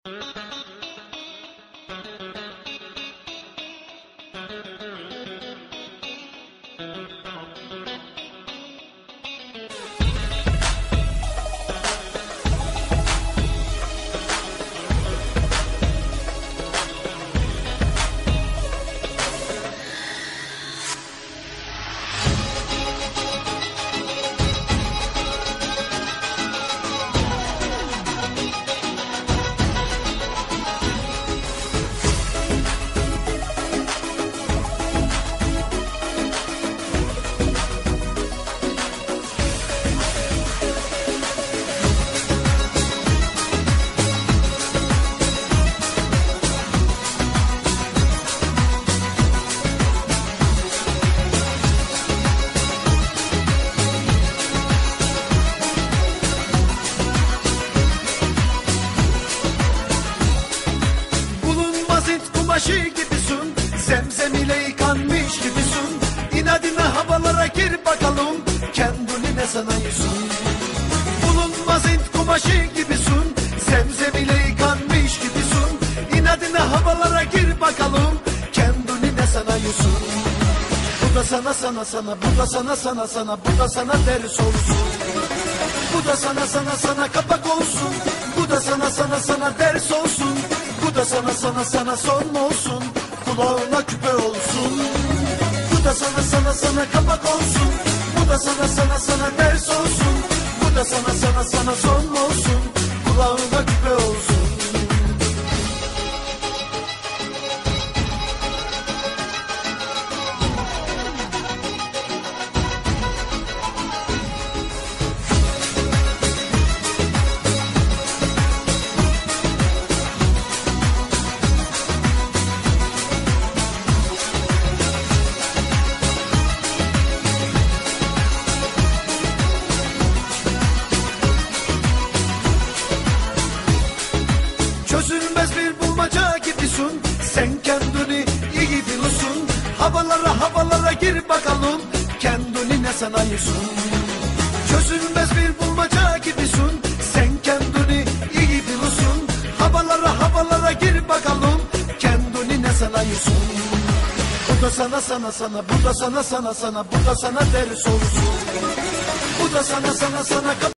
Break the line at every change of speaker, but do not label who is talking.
Kumaşı gibisin, zemzem ile yıkanmış gibisin. İnadına havalara gir bakalım, kendini ne sanıyorsun? Bulunmaz Hint kumaşı gibisin, zemzem ile yıkanmış gibisin. İnadına havalara gir bakalım, kendini ne sanıyorsun? Bu da sana sana sana, bu da sana sana sana, bu da sana ders olsun. Bu da sana sana sana kapak olsun. Bu da sana sana sana ders olsun. Bu da sana sana sana son olsun. Kulağına küpe olsun. Bu da sana sana sana kapak olsun. Bu da sana sana sana ders olsun. Bu da sana sana sana son olsun. Kulağına küpe olsun. Çözülmez bir bulmaca gibisin, sen kendini iyi biliyorsun. Havalara gir bakalım, kendini ne sanıyorsun? Çözülmez bir bulmaca gibisin, sen kendini iyi biliyorsun. Havalara gir bakalım, kendini ne sanıyorsun? Bu da sana sana sana, bu da sana sana sana, bu da sana ders olsun. Bu da sana sana sana